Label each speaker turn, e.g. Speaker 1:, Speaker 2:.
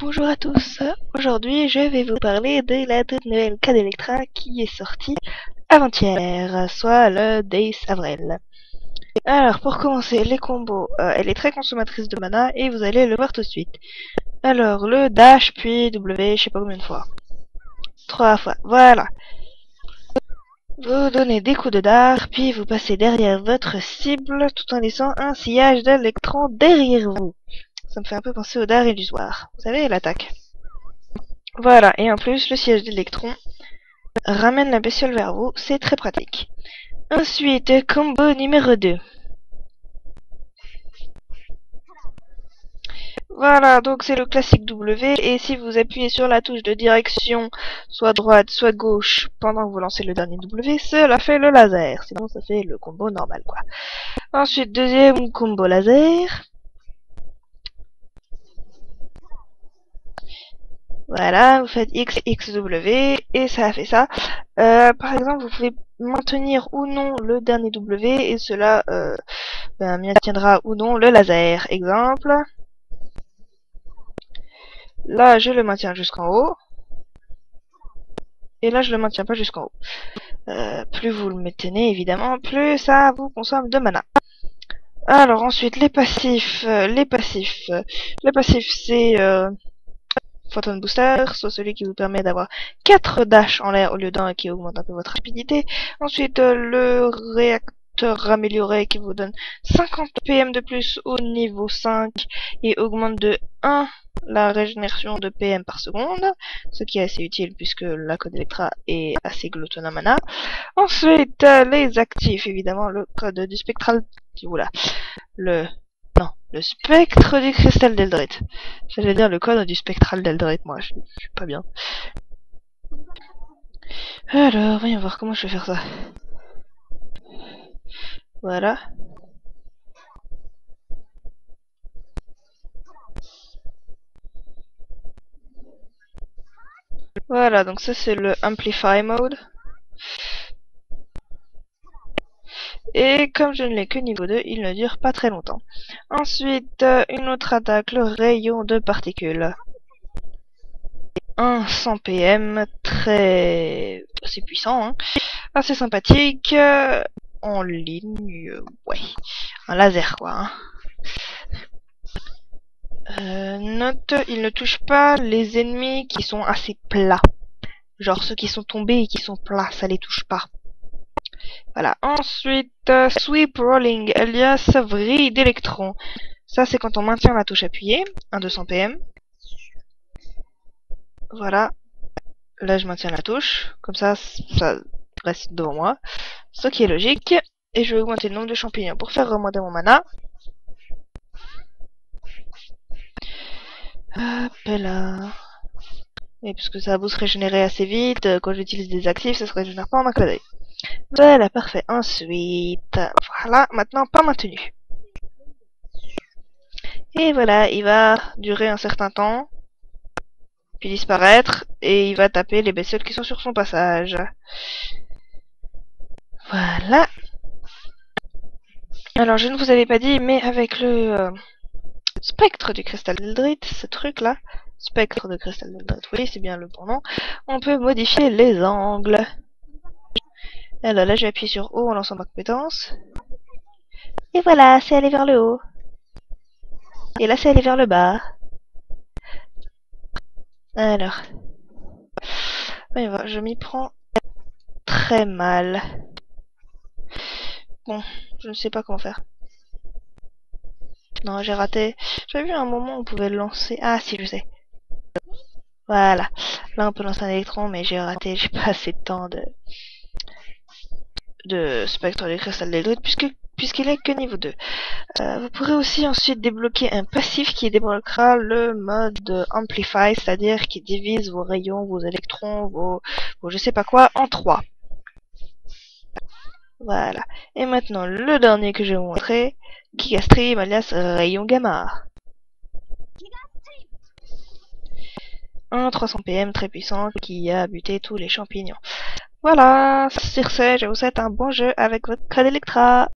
Speaker 1: Bonjour à tous, aujourd'hui je vais vous parler de la toute nouvelle code Electra qui est sortie avant-hier, soit le 10 avril. Alors pour commencer, les combos, elle est très consommatrice de mana et vous allez le voir tout de suite. Alors le dash puis W, je sais pas combien de fois. 3 fois, voilà. Vous donnez des coups de dard, puis vous passez derrière votre cible tout en laissant un sillage d'électrons derrière vous. Ça me fait un peu penser au dard illusoire. Vous savez, l'attaque. Voilà, et en plus, le siège d'électrons ramène la bestiole vers vous, c'est très pratique. Ensuite, combo numéro 2. Voilà, donc c'est le classique W, et si vous appuyez sur la touche de direction, soit droite, soit gauche, pendant que vous lancez le dernier W, cela fait le laser, sinon ça fait le combo normal, quoi. Ensuite, deuxième combo laser. Voilà, vous faites X, X, W, et ça a fait ça. Par exemple, vous pouvez maintenir ou non le dernier W, et cela maintiendra ou non le laser. Exemple, là je le maintiens jusqu'en haut, et là je le maintiens pas jusqu'en haut. Plus vous le maintenez évidemment, plus ça vous consomme de mana. Alors ensuite les passifs, les passifs c'est Photon Booster, soit celui qui vous permet d'avoir 4 dash en l'air au lieu d'un et qui augmente un peu votre rapidité. Ensuite, le réacteur amélioré qui vous donne 50 PM de plus au niveau 5 et augmente de 1 la régénération de PM par seconde, ce qui est assez utile puisque la code Electra est assez glutton en mana. Ensuite, les actifs, évidemment, le code du spectral, oula, le spectre du cristal d'Eldritch. J'allais dire le code du spectral d'Eldritch, moi, je suis pas bien. Alors, voyons voir comment je vais faire ça. Voilà. Voilà, donc ça c'est le Amplify Mode. Et comme je ne l'ai que niveau 2, il ne dure pas très longtemps. Ensuite, une autre attaque, le rayon de particules. Un 100 PM, très... assez puissant, hein. Assez sympathique. En ligne, ouais. Un laser, quoi, hein. Note, il ne touche pas les ennemis qui sont assez plats. Genre ceux qui sont tombés et qui sont plats, ça les touche pas. Voilà. Ensuite, Sweep Rolling, alias vrille d'électrons. Ça, c'est quand on maintient la touche appuyée, un 200 PM. Voilà. Là, je maintiens la touche. Comme ça reste devant moi. Ce qui est logique. Et je vais augmenter le nombre de champignons pour faire remonter mon mana. Hop là. Et puisque ça va se régénérer assez vite, quand j'utilise des actifs, ça se régénère pas en un clin d'œil. Voilà, parfait. Ensuite, voilà, maintenant pas maintenu. Et voilà, il va durer un certain temps, puis disparaître, et il va taper les bestioles qui sont sur son passage. Voilà. Alors, je ne vous avais pas dit, mais avec le spectre du cristal d'Eldritch, ce truc-là, spectre de cristal d'Eldritch, oui, c'est bien le bon nom, on peut modifier les angles. Alors là, je vais appuyer sur O en lançant ma compétence. Et voilà, c'est allé vers le haut. Et là, c'est allé vers le bas. Alors. Oui, je m'y prends très mal. Bon, je ne sais pas comment faire. Non, j'ai raté. J'avais vu un moment où on pouvait le lancer. Ah, si, je sais. Voilà. Là, on peut lancer un électron, mais j'ai raté. J'ai pas assez de temps de spectre du cristal d'Eldritch, puisqu'il est que niveau 2. Vous pourrez aussi ensuite débloquer un passif qui débloquera le mode Amplify, c'est-à-dire qui divise vos rayons, vos électrons, vos je sais pas quoi, en 3. Voilà. Et maintenant, le dernier que je vais vous montrer, Gigastream alias Rayon Gamma. Un 300 PM très puissant qui a buté tous les champignons. Voilà, sur ce, je vous souhaite un bon jeu avec votre code Electra.